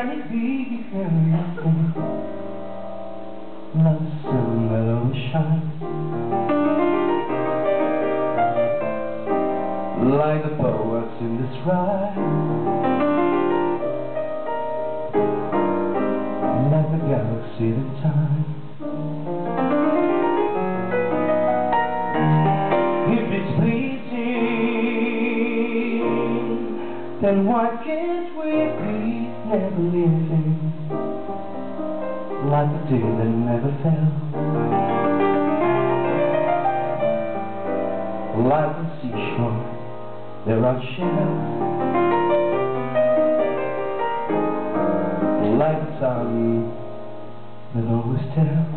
can it be anything? Love's so mellow and shine, like the poets in this rhyme, like the galaxy in time. If it's fleeting, then why can't we be never living, like the day that never fell, like the seashore there are shells, like the tongue that always tells.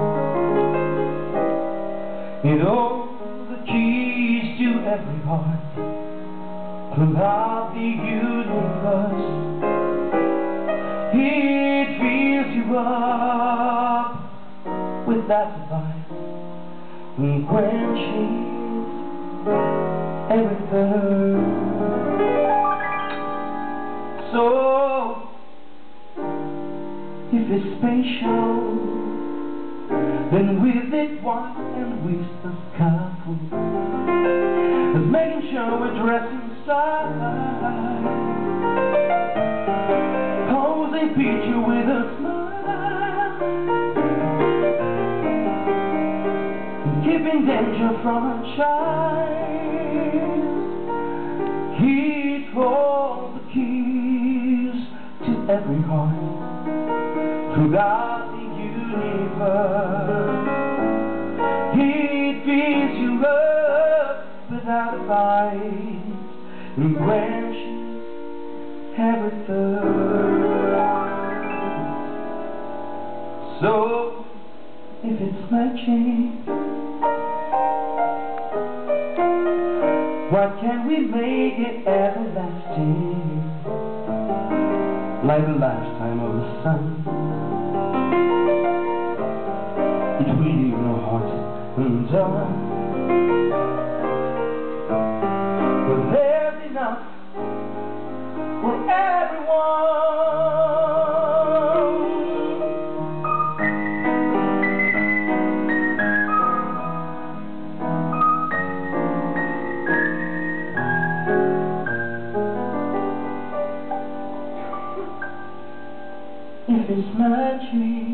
It holds the keys to every heart throughout the universe. It fills you up with that light and quenches every thirst. So, if it's spatial, then with it one and with the couple, and making sure we're dressing side, posing picture with a smile, and keeping danger from a child. He'd hold the keys to every heart throughout the universe. He'd fills you up without a fight and quenches every thirst. So, if it's magic, why can't we make it everlasting, like the lifetime of the sun? It will leave no heart undone, but there's enough for everyone. If it's magic,